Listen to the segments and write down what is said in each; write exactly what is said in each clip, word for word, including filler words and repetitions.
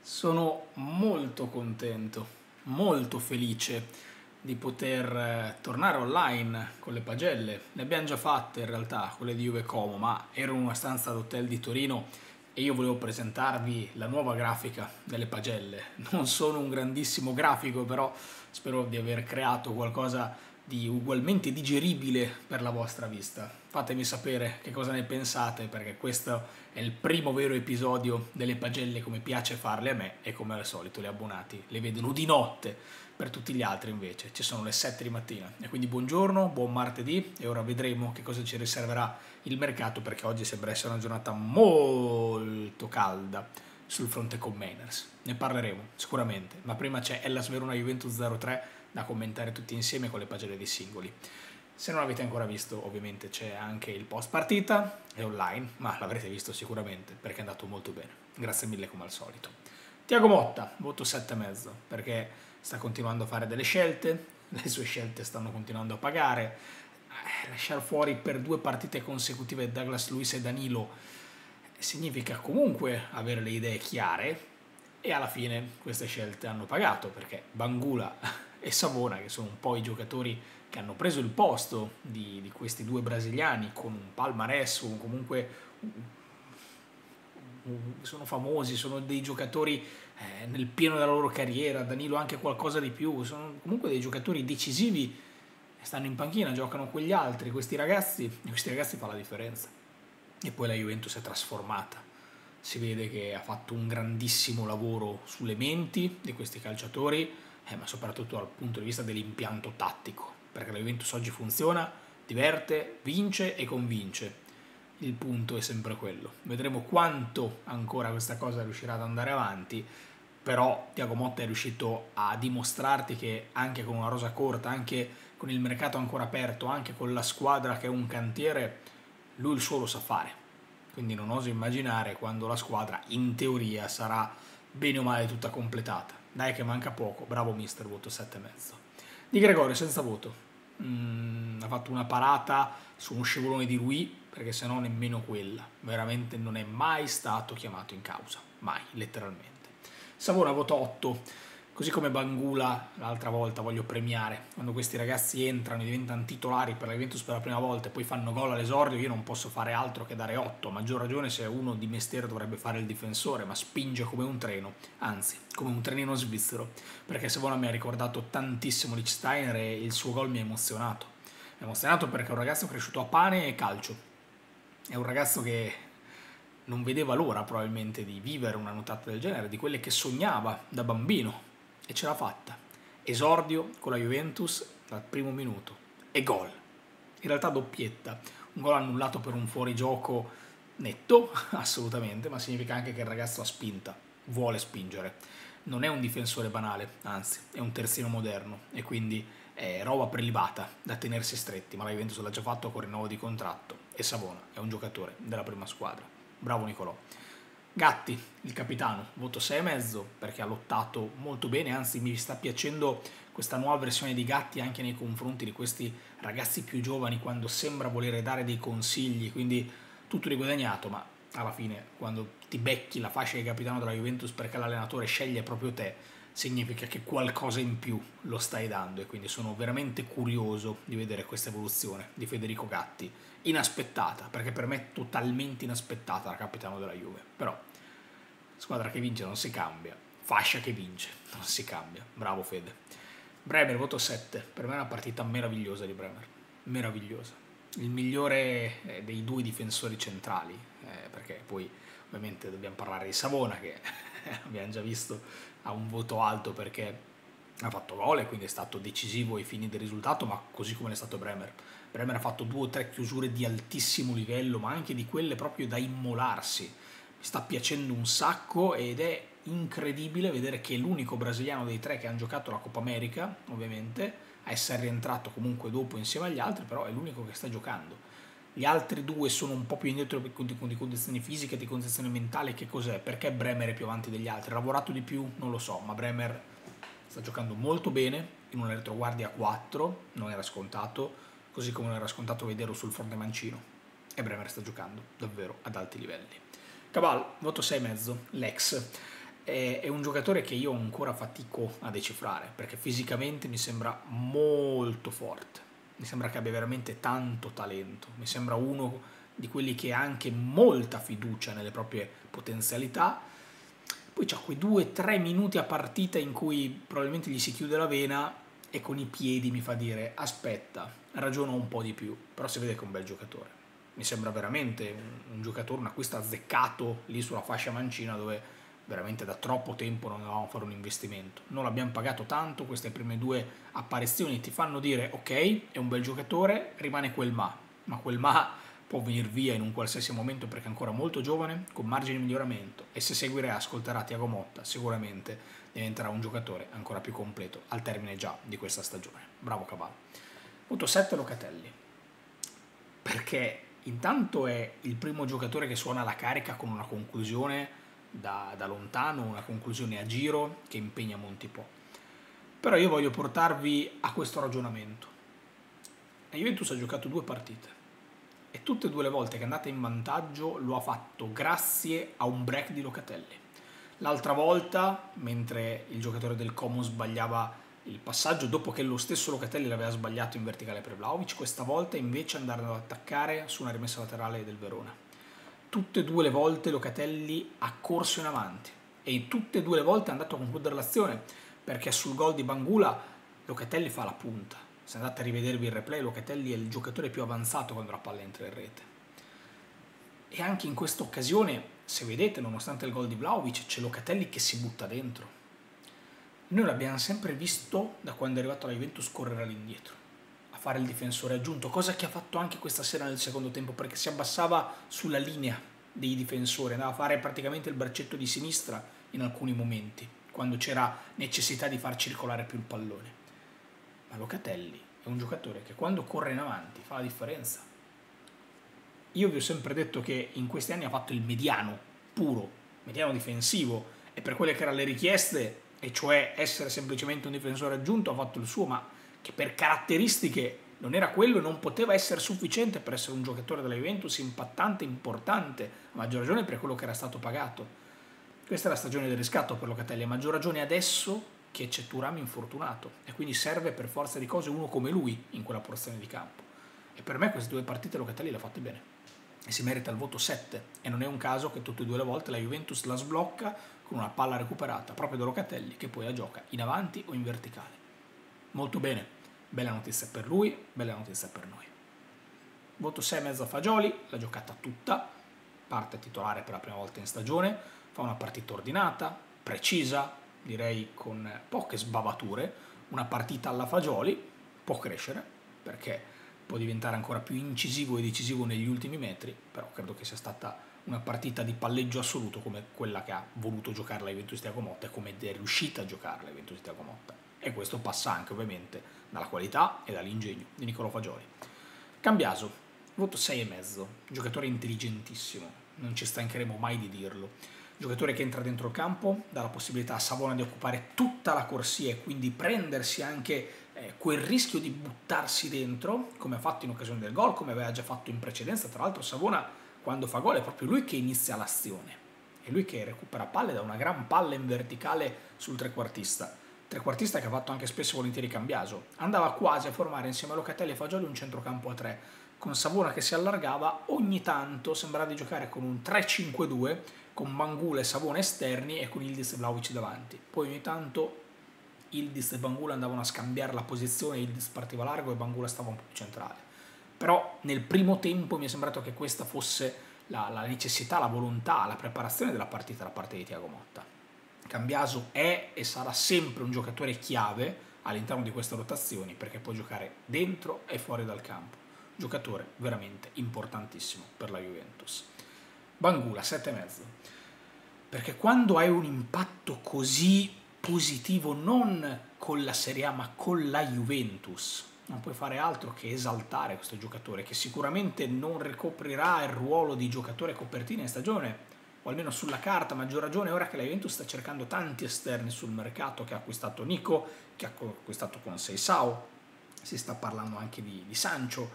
Sono molto contento, molto felice di poter eh, tornare online con le pagelle. Le abbiamo già fatte in realtà, quelle di Juve Como, ma ero in una stanza d'hotel di Torino e io volevo presentarvi la nuova grafica delle pagelle. Non sono un grandissimo grafico, però spero di aver creato qualcosa di ugualmente digeribile per la vostra vista. Fatemi sapere che cosa ne pensate, perché questo è il primo vero episodio delle pagelle come piace farle a me, e come al solito gli abbonati le vedono di notte. Per tutti gli altri invece ci sono le sette di mattina. E quindi buongiorno, buon martedì, e ora vedremo che cosa ci riserverà il mercato, perché oggi sembra essere una giornata molto calda sul fronte Commoners. Ne parleremo sicuramente, ma prima c'è Hellas Verona Juventus zero tre da commentare tutti insieme con le pagelle dei singoli. Se non l'avete ancora visto, ovviamente c'è anche il post partita, è online, ma l'avrete visto sicuramente perché è andato molto bene. Grazie mille come al solito. Tiago Motta, voto sette virgola cinque, perché sta continuando a fare delle scelte, le sue scelte stanno continuando a pagare. Eh, lasciare fuori per due partite consecutive Douglas Luiz e Danilo significa comunque avere le idee chiare, e alla fine queste scelte hanno pagato, perché Bangula e Savona, che sono un po' i giocatori che hanno preso il posto di, di questi due brasiliani con un palmarès o comunque sono famosi, sono dei giocatori eh, nel pieno della loro carriera, Danilo anche qualcosa di più, sono comunque dei giocatori decisivi, stanno in panchina, giocano con gli altri, questi ragazzi, e questi ragazzi fa la differenza. E poi la Juventus è trasformata, si vede che ha fatto un grandissimo lavoro sulle menti di questi calciatori, eh, ma soprattutto dal punto di vista dell'impianto tattico, perché la Juventus oggi funziona, diverte, vince e convince. Il punto è sempre quello. Vedremo quanto ancora questa cosa riuscirà ad andare avanti, però Tiago Motta è riuscito a dimostrarti che anche con una rosa corta, anche con il mercato ancora aperto, anche con la squadra che è un cantiere, lui il suo lo sa fare. Quindi non oso immaginare quando la squadra in teoria sarà bene o male tutta completata. Dai che manca poco, bravo mister, voto sette virgola cinque. Di Gregorio senza voto. Mm, ha fatto una parata su uno scivolone di Rui, perché se no nemmeno quella. Veramente non è mai stato chiamato in causa, mai, letteralmente. Savona voto otto, così come Bangula l'altra volta voglio premiare. Quando questi ragazzi entrano e diventano titolari per la Juventus per la prima volta e poi fanno gol all'esordio, io non posso fare altro che dare otto, a maggior ragione se uno di mestiere dovrebbe fare il difensore, ma spinge come un treno, anzi, come un trenino svizzero, perché Savona mi ha ricordato tantissimo Lichtsteiner e il suo gol mi ha emozionato. Mi ha emozionato perché è un ragazzo cresciuto a pane e calcio. È un ragazzo che non vedeva l'ora probabilmente di vivere una nottata del genere, di quelle che sognava da bambino, e ce l'ha fatta. Esordio con la Juventus dal primo minuto e gol. In realtà doppietta, un gol annullato per un fuorigioco netto, assolutamente, ma significa anche che il ragazzo ha spinta, vuole spingere. Non è un difensore banale, anzi, è un terzino moderno e quindi è roba prelibata da tenersi stretti, ma la Juventus l'ha già fatto con rinnovo di contratto e Savona è un giocatore della prima squadra. Bravo Nicolò. Gatti, il capitano, voto sei virgola cinque perché ha lottato molto bene, anzi mi sta piacendo questa nuova versione di Gatti anche nei confronti di questi ragazzi più giovani, quando sembra volere dare dei consigli, quindi tutto riguadagnato, ma alla fine quando ti becchi la fascia di capitano della Juventus perché l'allenatore sceglie proprio te, significa che qualcosa in più lo stai dando, e quindi sono veramente curioso di vedere questa evoluzione di Federico Gatti, inaspettata, perché per me è totalmente inaspettata la capitano della Juve, però squadra che vince non si cambia, fascia che vince non si cambia, bravo Fede. Bremer, voto sette, per me è una partita meravigliosa di Bremer, meravigliosa, il migliore dei due difensori centrali, eh, perché poi ovviamente dobbiamo parlare di Savona che abbiamo già visto ha un voto alto perché ha fatto gol e quindi è stato decisivo ai fini del risultato, ma così come è stato Bremer. Bremer ha fatto due o tre chiusure di altissimo livello, ma anche di quelle proprio da immolarsi. Mi sta piacendo un sacco ed è incredibile vedere che è l'unico brasiliano dei tre che hanno giocato la Coppa America, ovviamente, a essere rientrato comunque dopo insieme agli altri, però è l'unico che sta giocando. Gli altri due sono un po' più indietro di condizioni fisiche, di condizioni mentali, che cos'è? Perché Bremer è più avanti degli altri? Ha lavorato di più? Non lo so, ma Bremer sta giocando molto bene, in una retroguardia a quattro, non era scontato, così come non era scontato vederlo sul fronte mancino. E Bremer sta giocando davvero ad alti livelli. Cabal, voto sei virgola cinque, l'ex. è, è un giocatore che io ancora fatico a decifrare, perché fisicamente mi sembra molto forte, mi sembra che abbia veramente tanto talento, mi sembra uno di quelli che ha anche molta fiducia nelle proprie potenzialità. Poi c'ha quei due tre minuti a partita in cui probabilmente gli si chiude la vena e con i piedi mi fa dire aspetta, ragiono un po' di più, però si vede che è un bel giocatore. Mi sembra veramente un, un giocatore, un acquisto azzeccato lì sulla fascia mancina, dove veramente da troppo tempo non dovevamo fare un investimento. Non l'abbiamo pagato tanto, queste prime due apparizioni ti fanno dire ok, è un bel giocatore, rimane quel ma, ma quel ma può venire via in un qualsiasi momento perché è ancora molto giovane, con margini di miglioramento, e se seguirà e ascolterà Thiago Motta sicuramente diventerà un giocatore ancora più completo al termine già di questa stagione. Bravo Cavallo. Punto sette, Locatelli, perché intanto è il primo giocatore che suona la carica con una conclusione da, da lontano, una conclusione a giro che impegna molti po'. Però io voglio portarvi a questo ragionamento. La Juventus ha giocato due partite e tutte e due le volte che è andata in vantaggio lo ha fatto grazie a un break di Locatelli. L'altra volta, mentre il giocatore del Como sbagliava il passaggio dopo che lo stesso Locatelli l'aveva sbagliato in verticale per Vlahovic, questa volta invece andarono ad attaccare su una rimessa laterale del Verona. Tutte e due le volte Locatelli ha corso in avanti e tutte e due le volte è andato a concludere l'azione, perché sul gol di Bangula Locatelli fa la punta. Se andate a rivedervi il replay, Locatelli è il giocatore più avanzato quando la palla entra in rete. E anche in questa occasione, se vedete, nonostante il gol di Vlahovic, c'è Locatelli che si butta dentro. Noi l'abbiamo sempre visto, da quando è arrivato alla Juventus, correre all'indietro, a fare il difensore aggiunto, cosa che ha fatto anche questa sera nel secondo tempo, perché si abbassava sulla linea dei difensori, andava a fare praticamente il braccetto di sinistra in alcuni momenti, quando c'era necessità di far circolare più il pallone. Ma Locatelli è un giocatore che quando corre in avanti fa la differenza. Io vi ho sempre detto che in questi anni ha fatto il mediano puro, mediano difensivo, e per quelle che erano le richieste, e cioè essere semplicemente un difensore aggiunto, ha fatto il suo, ma che per caratteristiche non era quello e non poteva essere sufficiente per essere un giocatore della Juventus impattante, importante, a maggior ragione per quello che era stato pagato. Questa è la stagione del riscatto per Locatelli, a maggior ragione adesso che c'è Thuram infortunato e quindi serve per forza di cose uno come lui in quella porzione di campo. E per me queste due partite Locatelli le ha fatte bene e si merita il voto sette, e non è un caso che tutte e due le volte la Juventus la sblocca con una palla recuperata proprio da Locatelli, che poi la gioca in avanti o in verticale. Molto bene, bella notizia per lui, bella notizia per noi. Voto sei e mezzo a Fagioli, l'ha giocata tutta, parte titolare per la prima volta in stagione, fa una partita ordinata, precisa, direi con poche sbavature, una partita alla Fagioli, può crescere perché può diventare ancora più incisivo e decisivo negli ultimi metri, però credo che sia stata una partita di palleggio assoluto come quella che ha voluto giocare la Juventus di Thiago Motta e come è riuscita a giocare la Juventus di Thiago Motta, e questo passa anche ovviamente dalla qualità e dall'ingegno di Nicolò Fagioli. Cambiaso, voto sei e mezzo, giocatore intelligentissimo, non ci stancheremo mai di dirlo. Giocatore che entra dentro il campo, dà la possibilità a Savona di occupare tutta la corsia e quindi prendersi anche eh, quel rischio di buttarsi dentro, come ha fatto in occasione del gol, come aveva già fatto in precedenza. Tra l'altro Savona, quando fa gol, è proprio lui che inizia l'azione, è lui che recupera palle da una gran palla in verticale sul trequartista, trequartista che ha fatto anche spesso volentieri Cambiaso. Andava quasi a formare insieme a Locatelli e Fagioli un centrocampo a tre, con Savona che si allargava, ogni tanto sembrava di giocare con un tre cinque due, con Bangula e Savona esterni e con Yildiz e Vlahovic davanti. Poi ogni tanto Yildiz e Bangula andavano a scambiare la posizione, Yildiz partiva largo e Bangula stava un po' più centrale. Però nel primo tempo mi è sembrato che questa fosse la, la necessità, la volontà, la preparazione della partita da parte di Thiago Motta. Cambiaso è e sarà sempre un giocatore chiave all'interno di queste rotazioni, perché può giocare dentro e fuori dal campo. Giocatore veramente importantissimo per la Juventus. Bangula sette e mezzo, perché quando hai un impatto così positivo non con la Serie A ma con la Juventus, non puoi fare altro che esaltare questo giocatore, che sicuramente non ricoprirà il ruolo di giocatore copertina in stagione, o almeno sulla carta, a maggior ragione ora che la Juventus sta cercando tanti esterni sul mercato, che ha acquistato Nico, che ha acquistato con Seisao, si sta parlando anche di, di Sancho.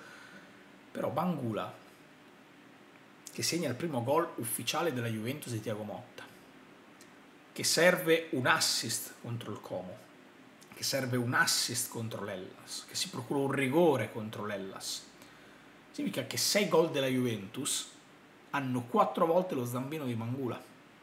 Però Bangula, che segna il primo gol ufficiale della Juventus di Thiago Motta, che serve un assist contro il Como, che serve un assist contro l'Hellas, che si procura un rigore contro l'Hellas. Significa che sei gol della Juventus hanno quattro volte lo zampino di Mangula.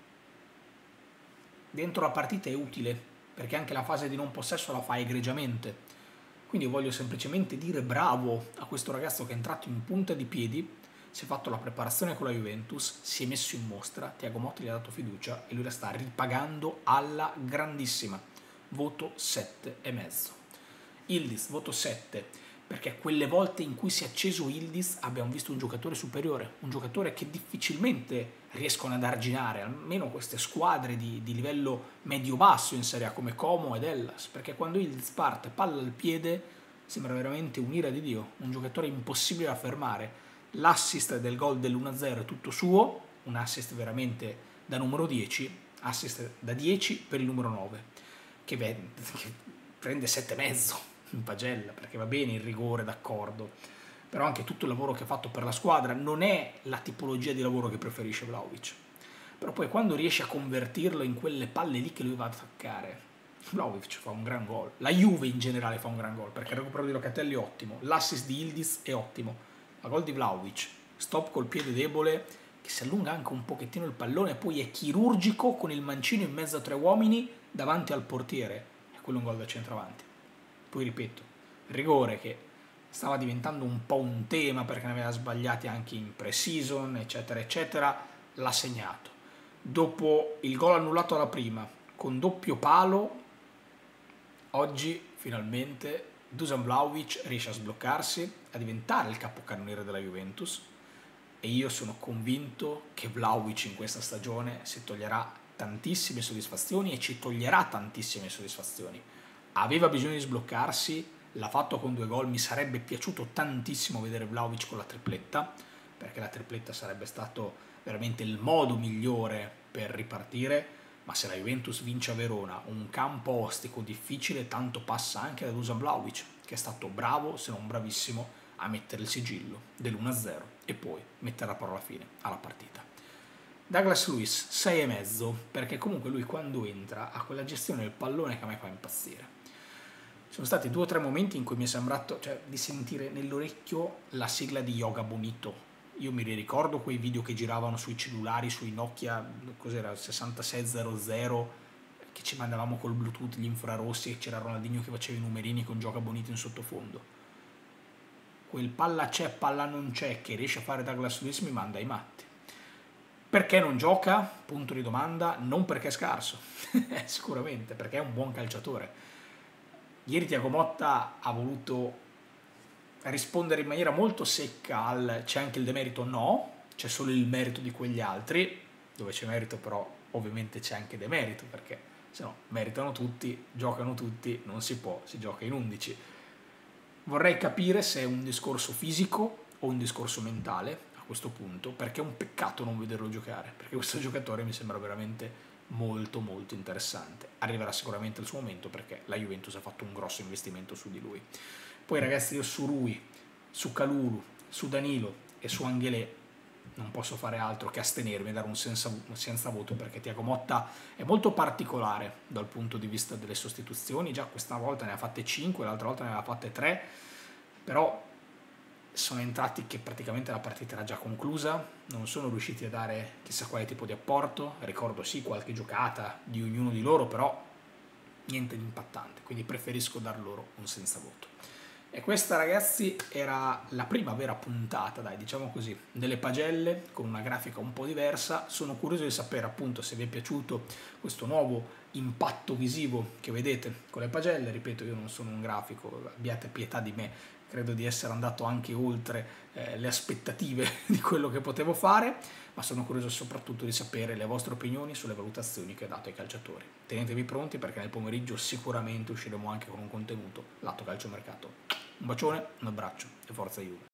Dentro la partita è utile, perché anche la fase di non possesso la fa egregiamente. Quindi io voglio semplicemente dire bravo a questo ragazzo che è entrato in punta di piedi, si è fatto la preparazione con la Juventus, si è messo in mostra, Thiago Motta gli ha dato fiducia e lui la sta ripagando alla grandissima. Voto sette e mezzo. Yildiz, voto sette, perché quelle volte in cui si è acceso Yildiz abbiamo visto un giocatore superiore, un giocatore che difficilmente riescono ad arginare, almeno queste squadre di, di livello medio-basso in Serie A come Como ed Hellas, perché quando Yildiz parte palla al piede sembra veramente un'ira di Dio, un giocatore impossibile da fermare. L'assist del gol dell'uno a zero è tutto suo, un assist veramente da numero dieci, assist da dieci per il numero nove, che, che prende sette e mezzo in pagella, perché va bene il rigore, d'accordo, però anche tutto il lavoro che ha fatto per la squadra non è la tipologia di lavoro che preferisce Vlahovic. Però poi quando riesce a convertirlo in quelle palle lì che lui va ad attaccare, Vlahovic fa un gran gol. La Juve in generale fa un gran gol, perché il recupero di Locatelli è ottimo, l'assist di Yildiz è ottimo, la gol di Vlahovic, stop col piede debole, che si allunga anche un pochettino il pallone e poi è chirurgico con il mancino in mezzo a tre uomini davanti al portiere, e quello è un gol da centravanti. Poi ripeto, rigore che stava diventando un po' un tema perché ne aveva sbagliati anche in pre-season, eccetera, eccetera, l'ha segnato. Dopo il gol annullato alla prima, con doppio palo, oggi finalmente Dusan Vlahovic riesce a sbloccarsi, a diventare il capocannoniere della Juventus, e io sono convinto che Vlahovic in questa stagione si toglierà tantissime soddisfazioni e ci toglierà tantissime soddisfazioni. Aveva bisogno di sbloccarsi, l'ha fatto con due gol, mi sarebbe piaciuto tantissimo vedere Vlahovic con la tripletta, perché la tripletta sarebbe stato veramente il modo migliore per ripartire, ma se la Juventus vince a Verona, un campo ostico difficile, tanto passa anche da Dusan Vlahovic, che è stato bravo, se non bravissimo, a mettere il sigillo dell'uno a zero e poi mettere la parola fine alla partita. Douglas Luiz sei e mezzo, perché comunque lui quando entra ha quella gestione del pallone che a me fa impazzire. Ci sono stati due o tre momenti in cui mi è sembrato, cioè, di sentire nell'orecchio la sigla di Yoga Bonito. Io mi ricordo quei video che giravano sui cellulari, sui Nokia, cos'era, sessantasei zero zero, che ci mandavamo col Bluetooth, gli infrarossi, e c'era Ronaldinho che faceva i numerini con Yoga Bonito in sottofondo. Quel palla c'è, palla non c'è che riesce a fare Douglas Luiz mi manda ai matti. Perché non gioca? Punto di domanda. Non perché è scarso, sicuramente, perché è un buon calciatore. Ieri Thiago Motta ha voluto rispondere in maniera molto secca al c'è anche il demerito, no, c'è solo il merito di quegli altri, dove c'è merito però ovviamente c'è anche demerito, perché se no meritano tutti, giocano tutti, non si può, si gioca in undici. Vorrei capire se è un discorso fisico o un discorso mentale a questo punto, perché è un peccato non vederlo giocare, perché questo giocatore mi sembra veramente molto molto interessante. Arriverà sicuramente il suo momento, perché la Juventus ha fatto un grosso investimento su di lui. Poi ragazzi, io su Rui, su Kalulu, su Danilo e su Angelè non posso fare altro che astenermi e dare un senza, senza voto, perché Thiago Motta è molto particolare dal punto di vista delle sostituzioni. Già questa volta ne ha fatte cinque, l'altra volta ne aveva fatte tre, però sono entrati che praticamente la partita era già conclusa, non sono riusciti a dare chissà quale tipo di apporto. Ricordo sì qualche giocata di ognuno di loro, però niente di impattante, quindi preferisco dar loro un senza voto. E questa ragazzi era la prima vera puntata, dai, diciamo così, delle pagelle, con una grafica un po' diversa. Sono curioso di sapere appunto se vi è piaciuto questo nuovo impatto visivo che vedete con le pagelle. Ripeto, io non sono un grafico, abbiate pietà di me, credo di essere andato anche oltre eh, le aspettative di quello che potevo fare, ma sono curioso soprattutto di sapere le vostre opinioni sulle valutazioni che ho dato ai calciatori. Tenetevi pronti, perché nel pomeriggio sicuramente usciremo anche con un contenuto lato calciomercato. Un bacione, un abbraccio e forza Juve!